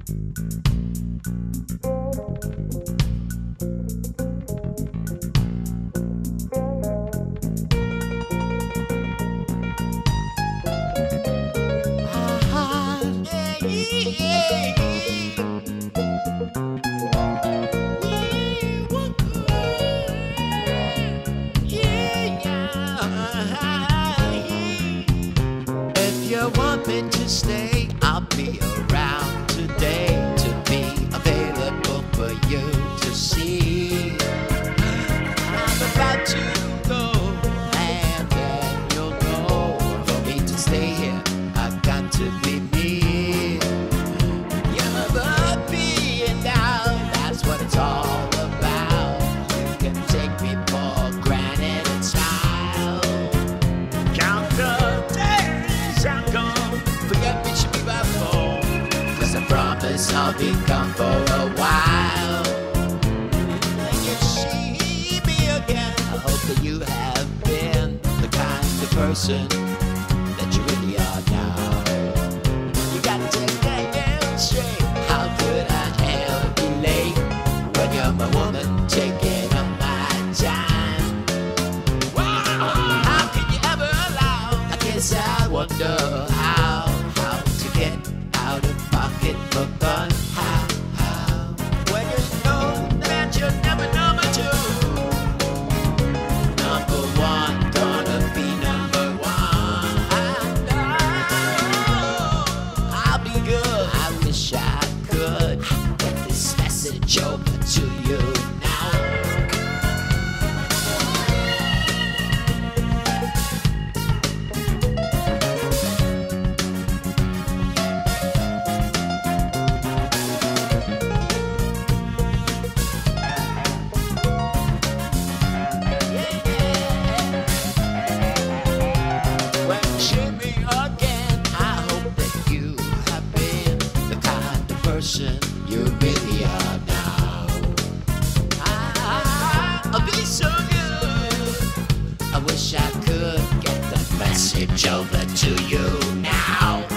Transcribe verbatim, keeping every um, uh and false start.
If you want me to stay, I'll be around today to be available for you to see. I'm about to go, and then you'll know. For me to stay here, I've got to be me. You're never being down, that's what it's all about. You can take me for granted and smile. Count the days I'm gone, forget me should be my fault, 'cause I promise I'll be gone for a while. When you see me again, I hope that you have been the kind of person that you really are now. You gotta take that damn straight. How could I ever be late when you're my woman taking up my time? Wow, how can you ever allow? I guess I wonder how, how to get out of pocket for fun. How, how, when you know that you're never number two. Number one, gonna be number one. I know I'll be good. I wish I could get this message over to you now. When you see me again, I hope that you have been the kind of person you really are now. I, I'll be so good. I wish I could get the message over to you now.